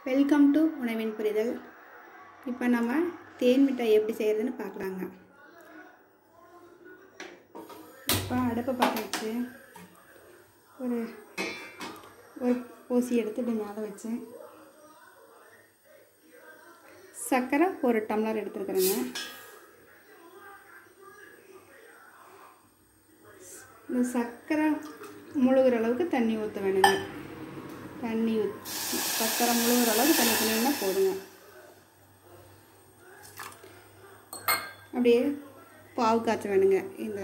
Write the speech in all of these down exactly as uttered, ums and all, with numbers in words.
Welcome to உணவின் புரிதல். இப்போ நம்ம தேன் மிட்டாய் எப்படி செய்கிறதுன்னு பார்க்கலாங்க. இப்போ அடுப்பை பற்ற வச்சு ஒரு ஒரு ஊசி எடுத்து இப்படி மேலே வச்சு சர்க்கரை ஒரு டம்ளர் எடுத்துருக்குறேங்க. இந்த சர்க்கரை முழுகிற அளவுக்கு தண்ணி ஊற்ற வேணுங்க. தண்ணி ஊற்றி சர்க்கரை முழுகிற அளவுக்கு தண்ணி ஊற்றினீங்கன்னா போதுங்க. அப்படியே பாவு காய்ச்ச வேணுங்க. இந்த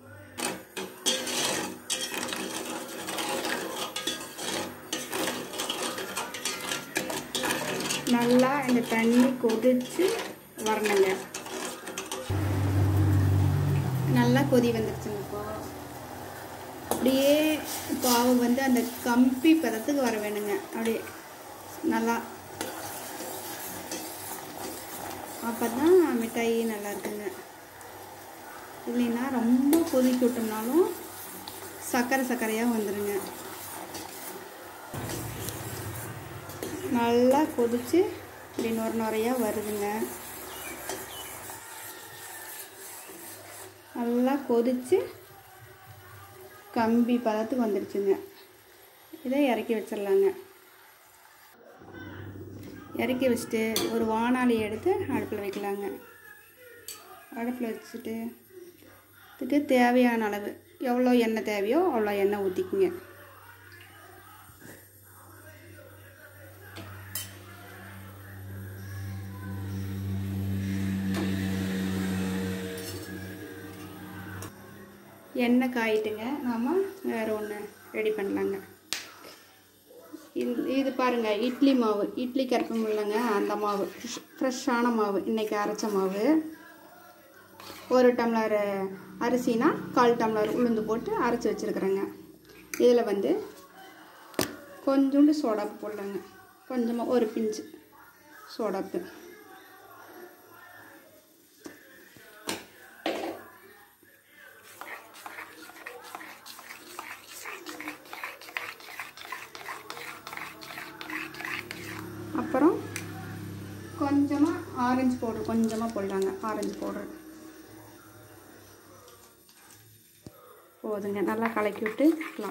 நல்லா இந்த தண்ணி கொதிச்சு வரணுங்க. நல்லா கொதி வந்துருச்சுங்க. இப்போ அப்படியே பாவு வந்து அந்த கம்பி பதத்துக்கு வர வேணுங்க. அப்படியே நல்லா, அப்போ தான் மிட்டாய் நல்லா இருக்குங்க. இல்லைன்னா ரொம்ப கொதிக்க விட்டோம்னாலும் சர்க்கரை சர்க்கரையாக வந்துடுங்க. நல்லா கொதிச்சு இப்படி நொர நுறையாக வருதுங்க. நல்லா கொதிச்சு கம்பி பதத்துக்கு வந்துடுச்சுங்க. இதை இறக்கி வச்சிடலாங்க. இறக்கி வச்சுட்டு ஒரு வாணாலி எடுத்து அடுப்பில் வைக்கலாங்க. அடுப்பில் வச்சுட்டு இதுக்கு தேவையான அளவு எவ்வளோ எண்ணெய் தேவையோ அவ்வளோ எண்ணெய் ஊற்றிக்குங்க. எண்ணெய் காயிட்டுங்க. நாம் வேறு ஒன்று ரெடி பண்ணலாங்க. இது இது பாருங்கள், இட்லி மாவு, இட்லி கரைப்போம் இல்லைங்க, அந்த மாவு, ஃப்ரெஷ்ஷான மாவு, இன்றைக்கி அரைச்ச மாவு. ஒரு டம்ளர் அரிசினா கால் டம்ளர் உளுந்து போட்டு அரைச்சி வச்சுருக்குறேங்க. இதில் வந்து கொஞ்சோண்டு சோடாப்பு போடலாங்க. கொஞ்சமாக ஒரு பிஞ்சு சோடாப்பு. அப்புறம் கொஞ்சமாக ஆரஞ்சு பவுடர் கொஞ்சமாக போடலாங்க. ஆரஞ்சு பவுடர் போதுங்க. நல்லா கலக்கி விட்டுக்கலாம்.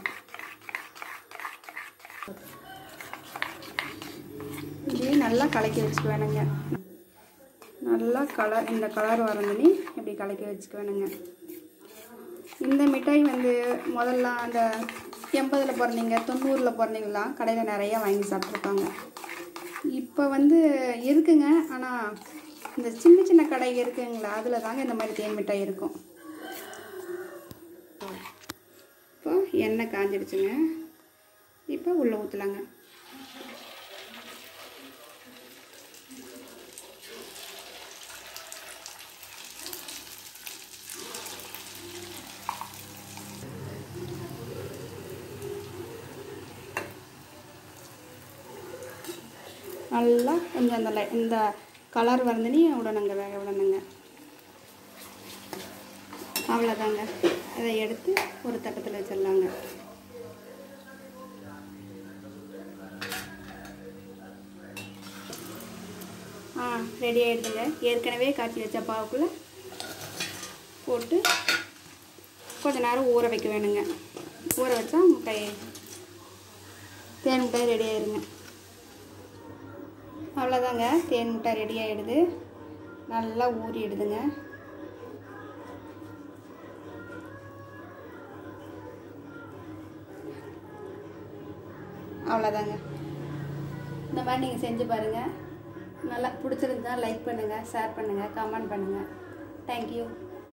இதே நல்லா கலக்கி வச்சுக்க வேணுங்க. நல்லா கலர் இந்த கலர் வரணுன்னு இப்படி கலக்கி வச்சுக்க வேணுங்க. இந்த மிட்டாய் வந்து முதல்ல அந்த எண்பதில் பிறந்தீங்க தொண்ணூறில் பிறந்தீங்களா கடையில் நிறையா வாங்கி சாப்பிட்ருப்பாங்க. இப்போ வந்து இருக்குங்க, ஆனால் இந்த சின்ன சின்ன கடை இருக்குங்களா, அதில் தாங்க இந்த மாதிரி தேன் மிட்டாய் இருக்கும். இப்போ எண்ணெய் காஞ்சிடுச்சுங்க. இப்போ உள்ளே ஊற்றலாங்க. நல்லா கொஞ்சம் அந்த இந்த கலர் வரந்துனி விடணுங்க, வேக விடணுங்க. அவ்வளோதாங்க. அதை எடுத்து ஒரு தட்டத்தில் வச்சிடலாங்க. ஆ ரெடி ஆகிடுதுங்க. ஏற்கனவே காய்ச்சி வச்ச பாவுக்குள்ளே போட்டு கொஞ்ச நேரம் ஊற வைக்க வேணுங்க. ஊற வச்சா மிட்டாய் தேன் மிட்டாய் ரெடி ஆகிடுங்க. அவ்வளோதாங்க, தேன் மிட்டாய் ரெடி ஆகிடுது. நல்லா ஊறிடுதுங்க. அவ்வளோதாங்க. இந்த மாதிரி நீங்கள் செஞ்சு பாருங்கள். நல்லா பிடிச்சிருந்தா லைக் பண்ணுங்கள், ஷேர் பண்ணுங்கள், கமெண்ட் பண்ணுங்கள். தேங்க்யூ.